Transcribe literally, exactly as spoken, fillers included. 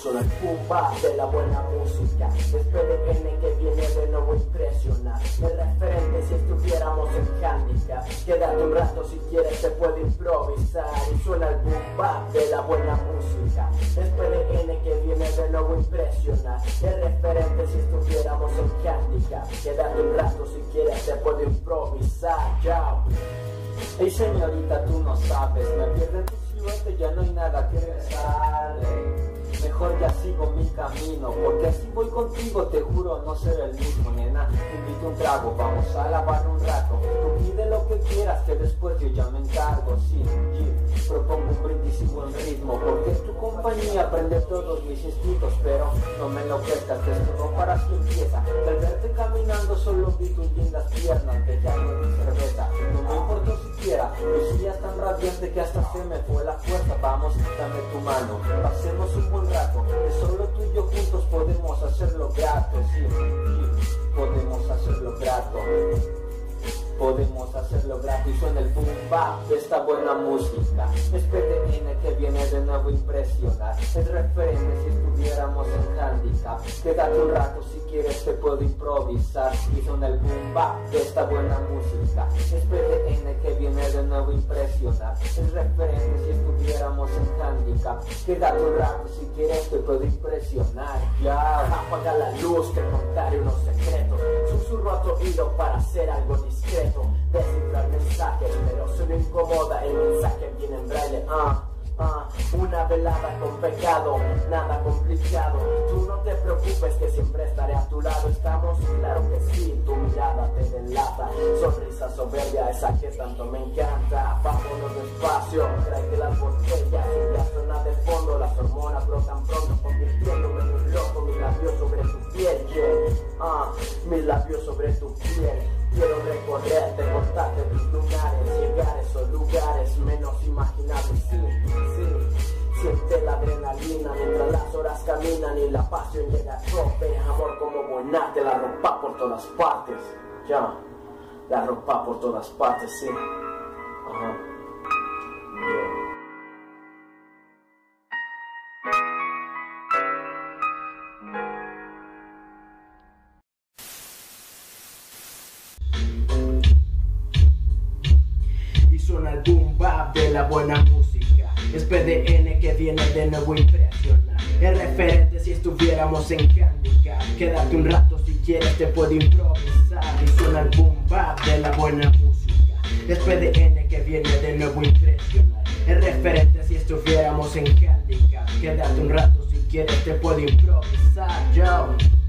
Suena el boom bap de la buena música. Es P D N que viene de nuevo a impresionar. El referente si estuviéramos en handicap. Quédate un rato si quieres, te puedo improvisar. Y suena el boom bap de la buena música. Es P D N que viene de nuevo a impresionar. El referente si estuviéramos en handicap. Quédate un rato si quieres, te puedo improvisar. Chao. Hey señorita, tú no sabes, me pierdo en tu silueta, ya no hay nada que rezar. Mejor ya sigo mi camino, porque así voy contigo, te juro no ser el mismo, nena. Te invito un trago, vamos a lavar un rato. Tú pide lo que quieras, que después yo ya me encargo. Sí, sí, propongo un brindis y buen ritmo, porque en tu compañía prende todos mis instintos. Pero no me enloquezcas, que esto no para si empieza. Al verte caminando solo vi tus lindas piernas, que ya no di cerveza. No me importó siquiera, lucía tan radiante que hasta se me fue la fuerza. Vamos, dame tu mano, pasemos un buen rato, que solo tú y yo juntos podemos hacerlo grato. Sí, sí, podemos hacerlo grato. Podemos hacerlo grato. Y suena el boom bap de esta buena música. Es P D N que viene de nuevo a impresionar. El referente si estuviéramos en handicap. Quédate un rato si quieres, te puedo improvisar. Y suena el boom bap de esta buena música. Es P D N que viene de nuevo a impresionar. El referente si estuviéramos en handicap. Quédate un rato si quieres, te puedo impresionar. Ya, apaga la luz, te contaré unos secretos. Susurro a tu oído para hacer algo discreto. Descifrar mensajes, pero solo incomoda. El mensaje viene en braille. Ah, ah, una velada con pecado, nada complicado. Tú no te preocupes que siempre estaré a tu lado. Estamos, claro que sí, tu mirada te delata. Sonrisa soberbia, esa que tanto me encanta. Vámonos despacio, trae que las botellas. Ya suena de fondo, las hormonas brotan pronto, convirtiéndome en un loco. Mis labios sobre tu piel, yeah. Ah, mis labios sobre tu piel. Quiero recorrerte, contarte tus lugares, llegar a esos lugares menos imaginables. Sí, sí, siente la adrenalina mientras las horas caminan y la pasión llega a tope. Amor como buenarte, la ropa por todas partes. Ya, la ropa por todas partes, sí. Ajá. Yeah. Suena el boom bap de la buena música. Es P D N que viene de nuevo a impresionar. El referente si estuviéramos en handicap. Quédate un rato si quieres, te puedo improvisar. Y suena el boom bap de la buena música. Es P D N que viene de nuevo a impresionar. El referente si estuviéramos en handicap. Quédate un rato si quieres, te puedo improvisar. Yo